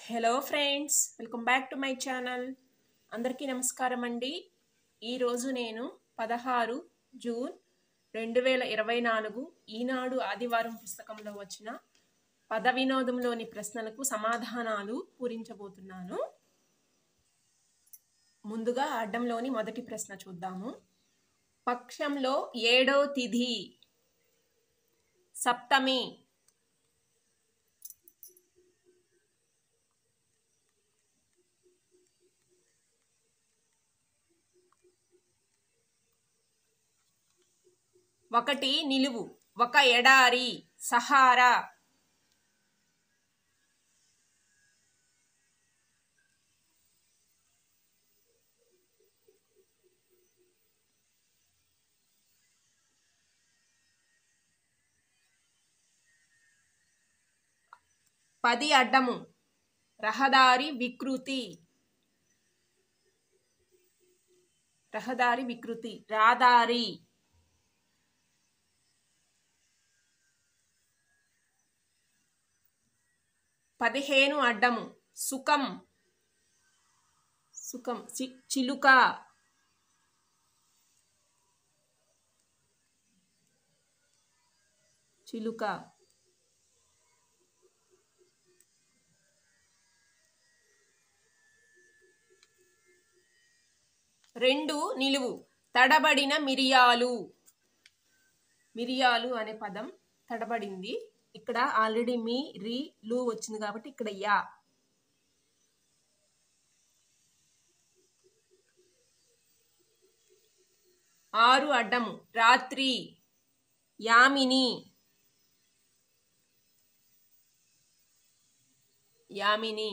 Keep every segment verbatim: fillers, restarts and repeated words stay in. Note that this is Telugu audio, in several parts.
Hello friends, welcome back to my channel. అందరికీ నమస్కారం అండి. ఈరోజు నేను పదహారు జూన్ రెండు వేల ఇరవై నాలుగు ఈనాడు ఆదివారం పుస్తకంలో వచ్చిన పద వినోదంలోని ప్రశ్నలకు సమాధానాలు పూరించబోతున్నాను. ముందుగా అడ్డంలోని మొదటి ప్రశ్న చూద్దాము. పక్షంలో ఏడో తిథి సప్తమి. ఒకటి నిలువు, ఒక ఎడారి సహారా. పది అడ్డము, రహదారి వికృతి. రహదారి వికృతి రాదారి. పదిహేను అడ్డము, సుఖం. సుఖం చిలుక. చిలుక. రెండు నిలువు, తడబడిన మిరియాలు. మిరియాలు అనే పదం తడబడింది. ఇక్కడ ఆల్రెడీ మీ రి లు వచ్చింది కాబట్టి ఇక్కడ యా. ఆరు అడ్డము, రాత్రి యామిని. యామిని.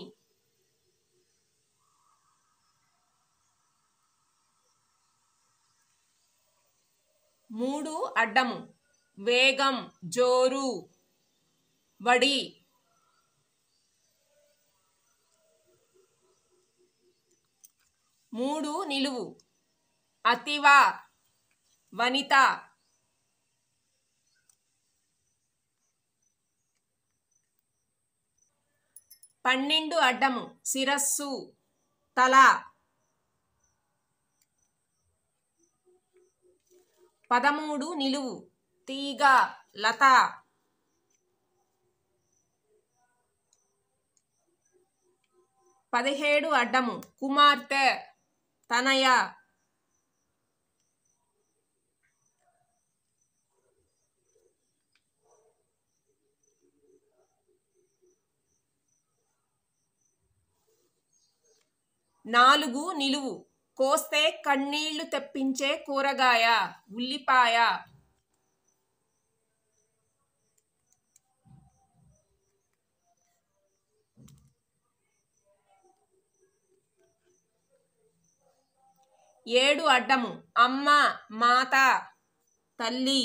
మూడు అడ్డము, వేగం జోరు వడి. మూడు నిలువు, అతివ వనిత. పన్నెండు అడ్డము, శిరస్సు తల. పదమూడు నిలువు, తీగ లత. పదిహేడు అడ్డము, కుమార్తె తనయ. నాలుగు నిలువు, కోస్తే కన్నీళ్లు తెప్పించే కూరగాయ ఉల్లిపాయ. ఏడు అడ్డము, అమ్మ మాత తల్లి.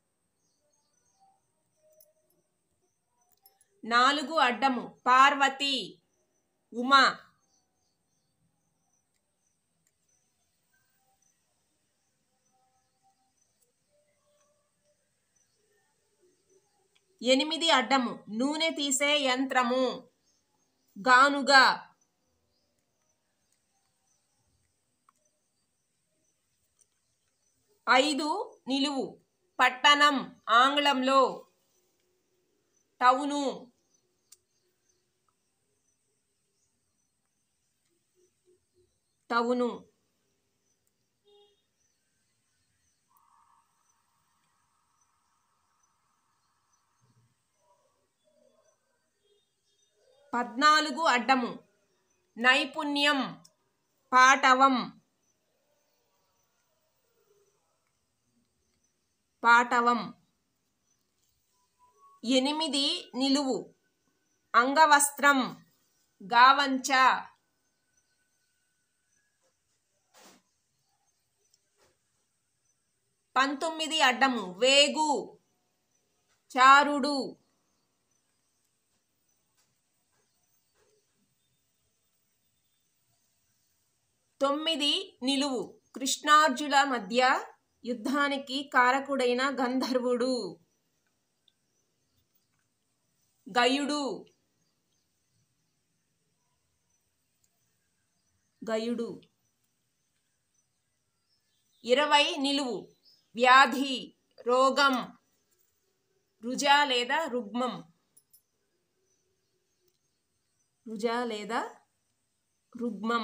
నాలుగు అడ్డము, పార్వతి ఉమ. ఎనిమిది అడ్డము, నూనె తీసే యంత్రము గానుగా. ఐదు నిలువు, పట్టణం ఆంగ్లంలో టౌను. టౌను. పద్నాలుగు అడ్డము, నైపుణ్యం పాటవం. పాటవం. ఎనిమిది నిలువు, అంగవస్త్రం గావంచ. పంతొమ్మిది అడ్డము, వేగు చారుడు. తొమ్మిది నిలువు, కృష్ణార్జుల మధ్య యుద్ధానికి కారకుడైన గంధర్వుడు గయుడు. గయుడు. ఇరవై నిలువు వ్యాధి, రోగం, రుజ లేదా రుగ్మం, రుజ లేదా రుగ్మం.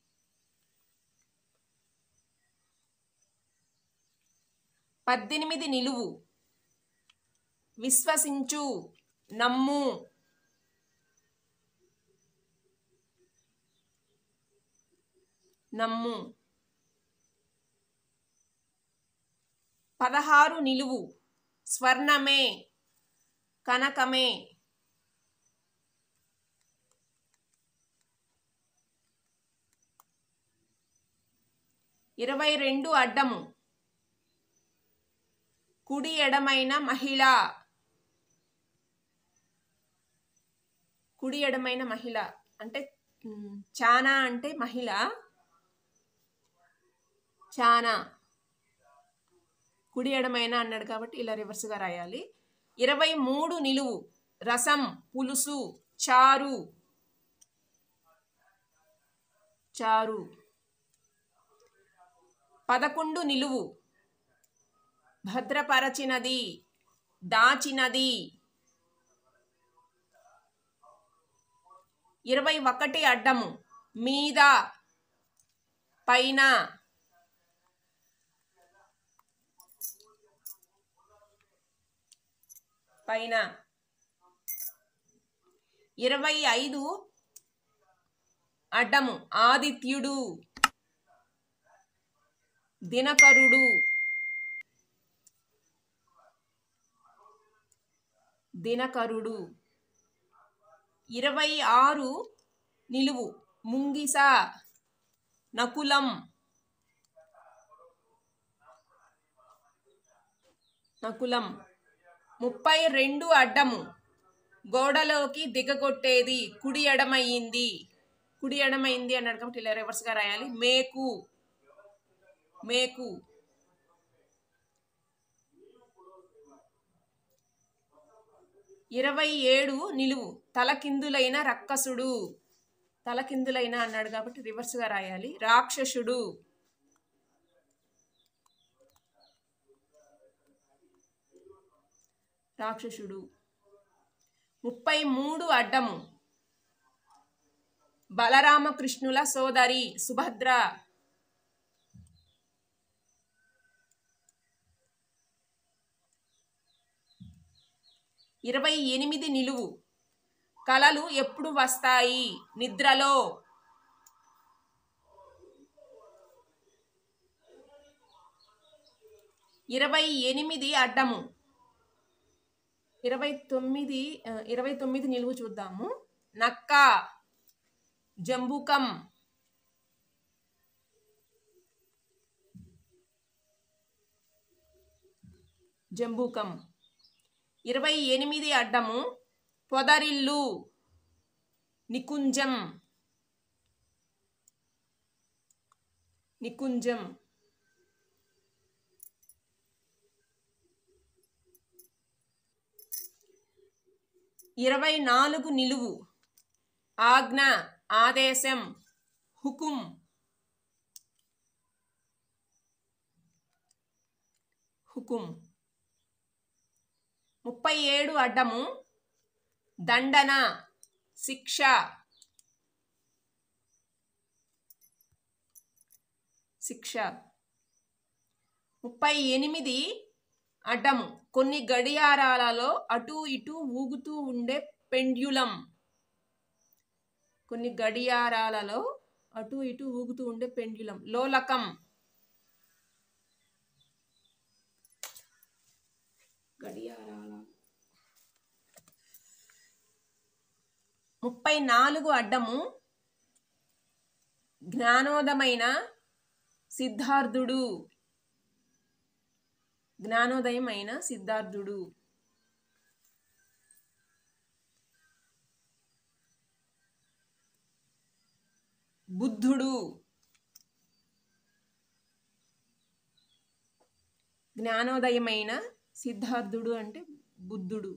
పద్దెనిమిది నిలువు విశ్వసించు, నమ్ము, నమ్ము. పదహారు నిలువు స్వర్ణమే, కనకమే. ఇరవై రెండు అడ్డము కుడి ఎడమైన మహిళ, కుడి ఎడమైన మహిళ అంటే చానా అంటే మహిళ, చానా కుడి ఎడమైన అన్నాడు కాబట్టి ఇలా రివర్స్గా రాయాలి. ఇరవై మూడు నిలువు రసం, పులుసు, చారు, చారు. పదకొండు నిలువు భద్రపరచినది, దాచినది. ఇరవై ఒకటి అడ్డము మీద, పైన. పైన. ఇరవై ఐదు అడ్డము ఆదిత్యుడు, దినకరుడు, దినకరుడు. ఇరవై ఆరు నిలువు ముంగిస, నకులం, నకులం. ముప్పై రెండు అడ్డము గోడలోకి దిగగొట్టేది, కుడి ఎడమయింది, కుడి ఎడమైంది అన్నాడు కాబట్టి ఇలా రివర్స్గా రాయాలి. మేకు, మేకు. ఇరవై ఏడు నిలువు తలకిందులైన రక్కసుడు, తలకిందులైన అన్నాడు కాబట్టి రివర్స్గా రాయాలి. రాక్షసుడు, రాక్షసుడు. ముప్పై మూడు అడ్డము బలరామకృష్ణుల సోదరి, సుభద్ర. ఇరవై ఎనిమిది నిలువు కలలు ఎప్పుడు వస్తాయి, నిద్రలో. ఇరవై ఎనిమిది అడ్డము ఇరవై తొమ్మిది ఇరవై తొమ్మిది నిలువు చూద్దాము. నక్క, జంబుకం, జంబుకం. ఇరవై ఎనిమిది అడ్డము పొదరిల్లు, నికుంజం, నికుంజం. ఇరవై నాలుగు నిలువు ఆజ్ఞ, ఆదేశం, హుకుం, హుకుం. ముప్పై ఏడు అడ్డము దండన, శిక్ష, శిక్ష. ముప్పై ఎనిమిది అడ్డము కొన్ని గడియారాలలో అటు ఇటు ఊగుతూ ఉండే పెండ్యులం, కొన్ని గడియారాలలో అటు ఇటు ఊగుతూ ఉండే పెండ్యులం, లోలకం, గడియారాల. ముప్పై నాలుగు అడ్డము జ్ఞానోదమైన సిద్ధార్థుడు, జ్ఞానోదయమైన సిద్ధార్థుడు. బుద్ధుడు, జ్ఞానోదయమైన సిద్ధార్థుడు అంటే బుద్ధుడు.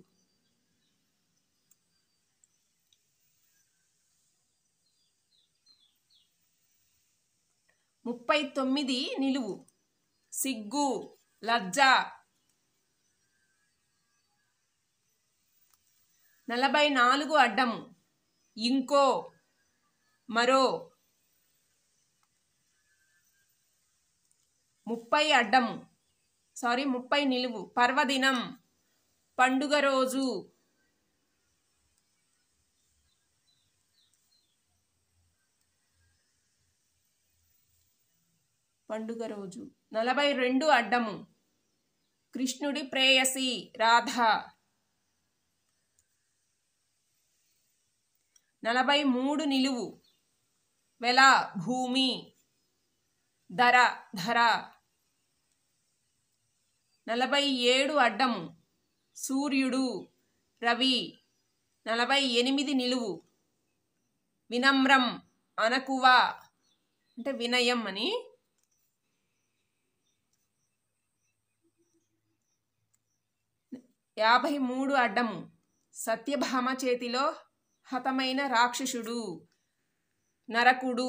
ముప్పై తొమ్మిది నిలువు సిగ్గు లజ్జ. నలభై నాలుగు అడ్డము ఇంకో మరో. ముప్పై అడ్డము సారీ ముప్పై నిలువు పర్వదినం పండుగ రోజు. పండుగ రోజు. నలభై రెండు అడ్డము కృష్ణుడి ప్రేయసి రాధ. నలభై మూడు నిలువు వెల భూమి ధర ధర. నలభై ఏడు అడ్డము సూర్యుడు రవి. నలభై ఎనిమిది నిలువు వినమ్రం అనకువ అంటే వినయం అని. యాభై మూడు అడ్డము సత్యభామ చేతిలో హతమైన రాక్షసుడు నరకుడు.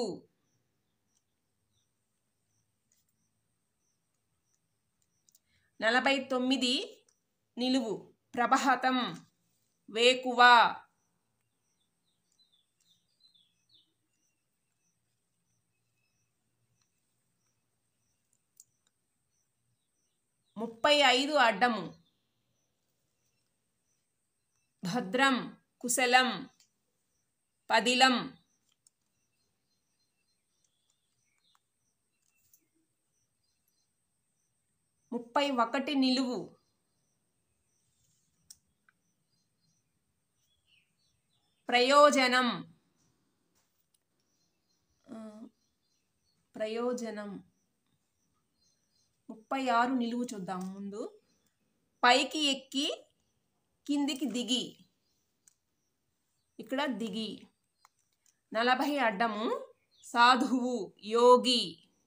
నలభై తొమ్మిది నిలువు ప్రభాతం వేకువ. ముప్పై ఐదు అడ్డము భద్రం కుశలం పదిలం. ముప్పై ఒకటి నిలువు ప్రయోజనం ప్రయోజనం. ముప్పై ఆరు నిలువు చూద్దాం ముందు. పైకి ఎక్కి కిందికి దిగి ఇక్కడ దిగి. నలభై అడ్డము సాధువు యోగి.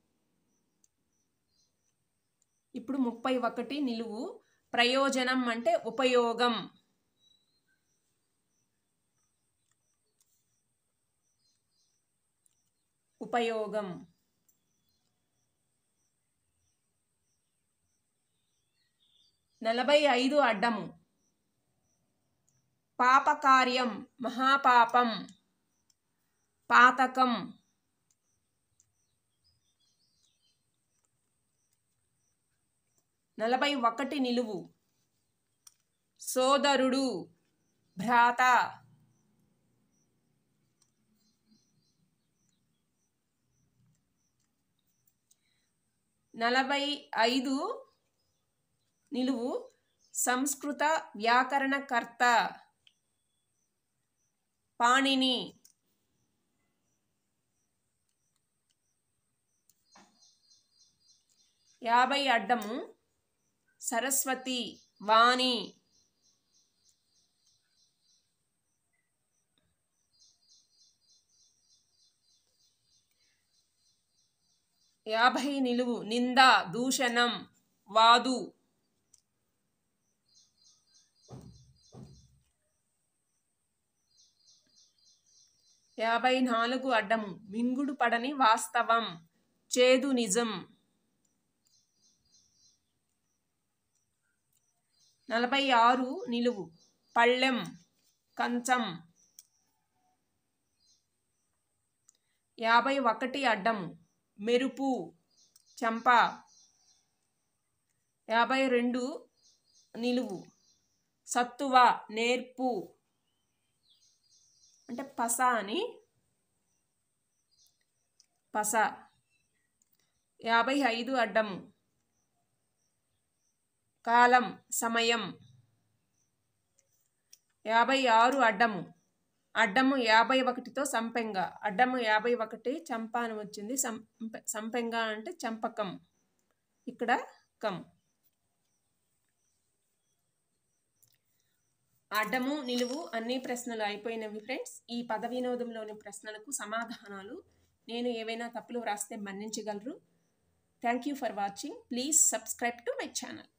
ఇప్పుడు ముప్పై ఒకటి నిలువు ప్రయోజనం అంటే ఉపయోగం. ఉపయోగం. నలభై ఐదు అడ్డము పాపకార్యం మహాపాపం పాతకం. నలభై ఒకటి నిలువు సోదరుడు భ్రాత. నలభై ఐదు నిలువు సంస్కృత వ్యాకరణకర్త పాణిని. యాభై అడ్డము సరస్వతి వాణి. యాభై నిలువు నింద దూషణం వాదు. యాభై నాలుగు అడ్డము మింగుడు పడని వాస్తవం చేదు నిజం. నలభై ఆరు నిలువు పళ్ళెం కంచం. యాభై ఒకటి అడ్డము మెరుపు చెంప. యాభై రెండు నిలువు సత్తువ నేర్పు అంటే పస అని పస. యాభై ఐదు అడ్డము కాలం సమయం. యాభై ఆరు అడ్డము అడ్డము యాభై ఒకటితో సంపెంగ. అడ్డము యాభై ఒకటి చంప అని వచ్చింది. సంపె సంపెంగ అంటే చంపకం. ఇక్కడ కం. అడ్డము నిలువు అన్ని ప్రశ్నలు అయిపోయినవి ఫ్రెండ్స్. ఈ పద వినోదంలోని ప్రశ్నలకు సమాధానాలు నేను ఏవైనా తప్పులు వ్రాస్తే మన్నించగలరు. Thank you for watching. Please subscribe to my channel.